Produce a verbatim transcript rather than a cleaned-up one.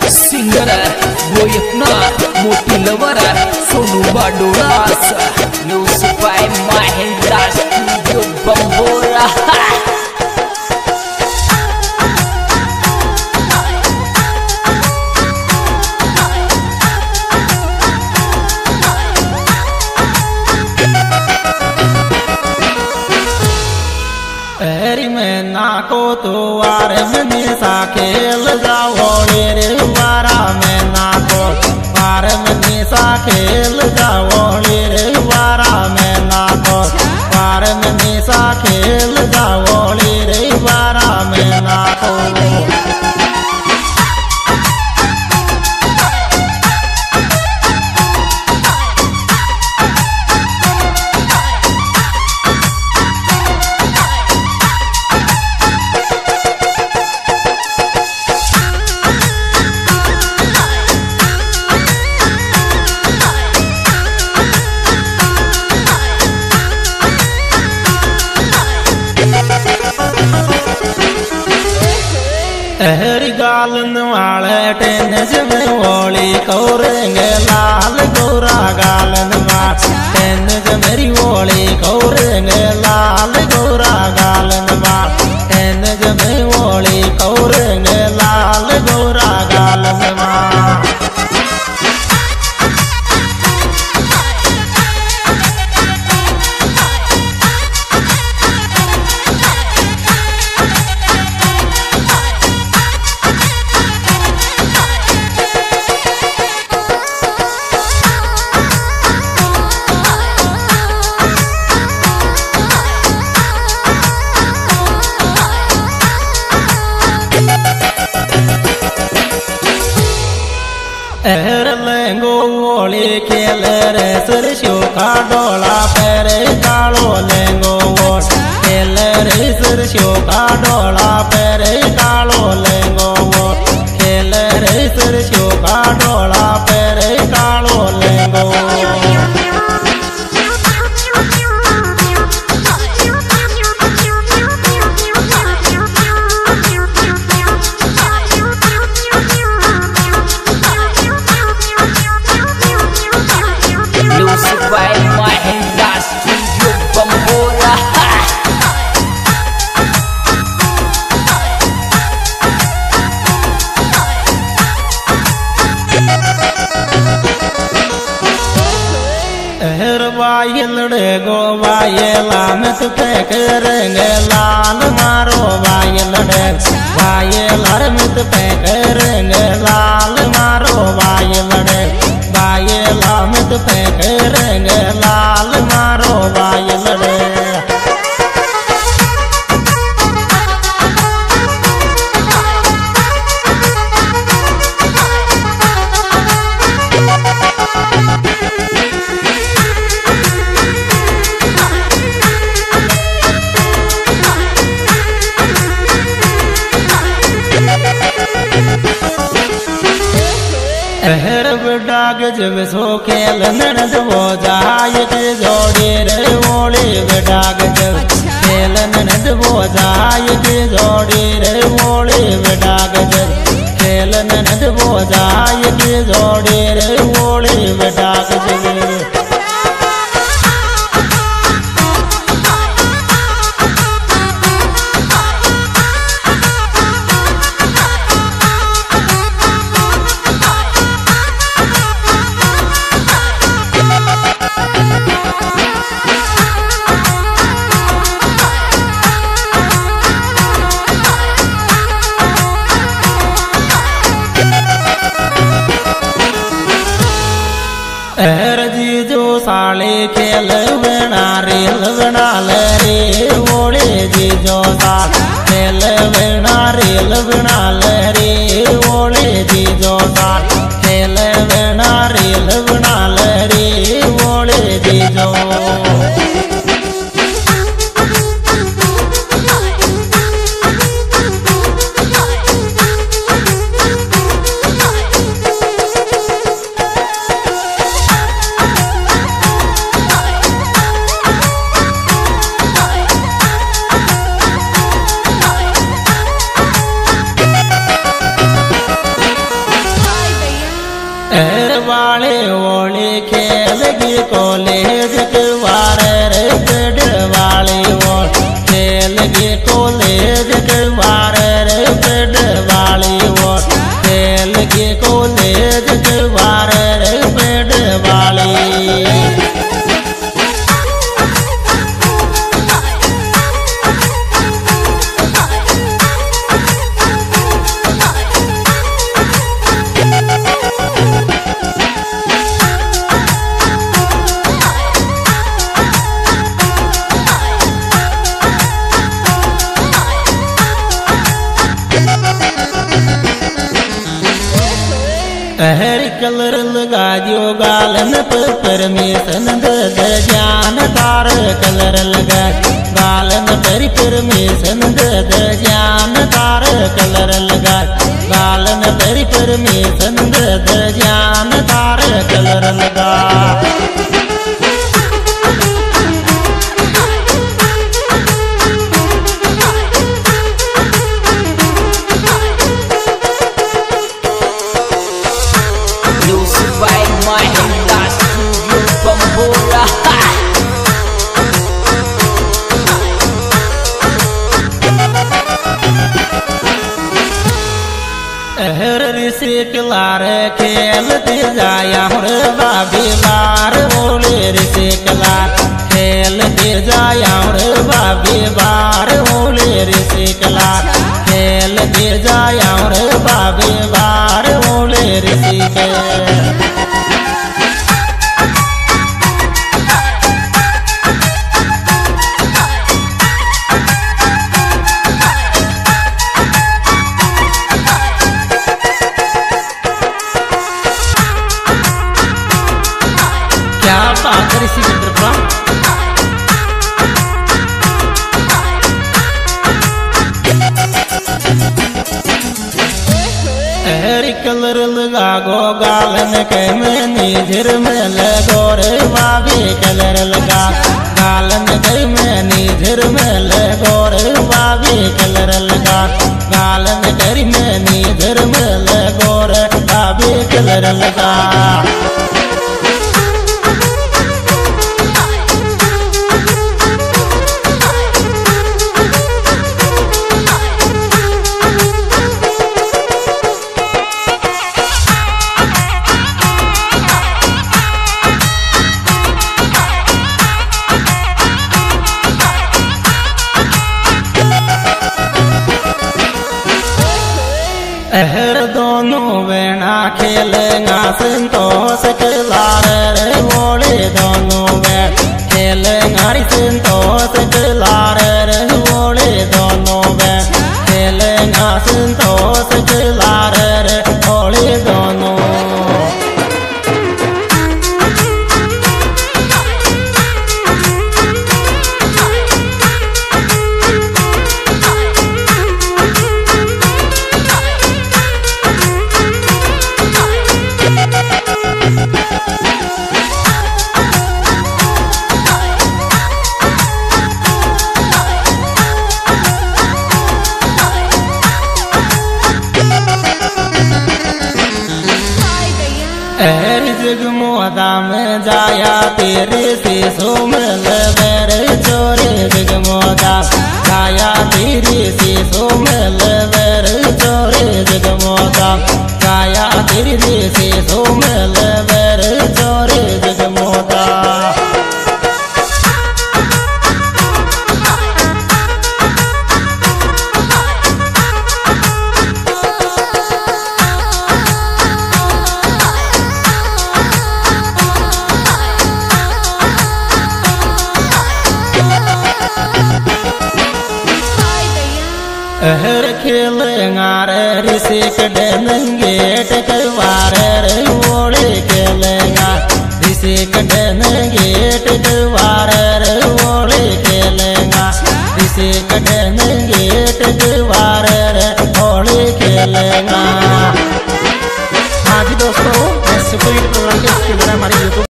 singer गोयकना मोठी lover Sonu बाडोळास music by Mahendra studio Bambora हरी में नाको तो वार में निशा खेल जाओ रे वारा में नाको वार में निशा खेल जाओ रे वारा में नाको वार में निशा खेल जाओ रे वारा में नाको हरी गालन वाले टेनिस में वोली कौरेंगे लाल गोरा गालन वाले टेनिस मेरी वोली कौरेंगे लाल गोरा गालन वाले टेनिस में वोली कौरेंगे लाल गोरा गालन वाले एर लेंगो वोली खेल रे सरसों का डोला पेरे कालो लेंगो वोल खेल रे सरसों का डोला पेरे कालो लेंगो वोल खेल रे सरसों का डोला पेरे कालो लेंगो music by Mahendra studio Bambora हर वायलड़े गो वायला में तो करेंगे लाल मारो वायलड़े वायलर में तो करेंगे लाल मारो वायलड़े वायला में तो करेंगे लाल मारो वायलड़े हर डाग जब सो खेल ननद वो जाए के जोड़ी रे वोली डाग जब खेल ननद वो जाए के जोड़ी रे वोली डाग जब खेल ननद वो जाए के जोड़ी रे वोली डाग जब हर जी जो साले खेल बना रेल बना रे वोले जी जो साल खेल बना रेल बना रे वोले जी जो साल खेल बना रेल बना रे वोले जी जो हर कलर लगा दियो गालन परमेशन दे ज्ञान तार कलर लगा गालन पर परमेशन दे ज्ञान तार कलर लगा गालन पर परमेशन दे ज्ञान तार कलर लगा हर ऋषि कलार खेलते जाया रे बाबी बार बोले ऋषि कलार खेलते जाया रे बाबी बार बोले ऋषि कलार खेलते जाया रे बाबी बार बोले ऋषि के ऋषि चंद्रप्रा हर कलर लगा गो गालन के में निझर में लगो रे बाबी कलर लगा गालन के में निझर में लगो रे बाबी कलर लगा गालन कर में निझर में लगो रे बाबी कलर लगा हर दोनों वेणा खेलेंगा संतोष कलार रे बोले दोनों वेण खेलेंगा संतोष कलार रे बोले दोनों वेण खेलेंगा संतोष कलार रे बोले दोनों हर जगमोदा में जाया तेरे से सोमल बर चोरे जगमोदा जाया तेरे से सोमल बर चोरे जगमोदा जाया तेरे से सोमल बर चोरे जगमोदा हर खेलेंगा ऋषि कड़े गेट कवार रे बोले खेलेंगा ऋषि कड़े गेट कवार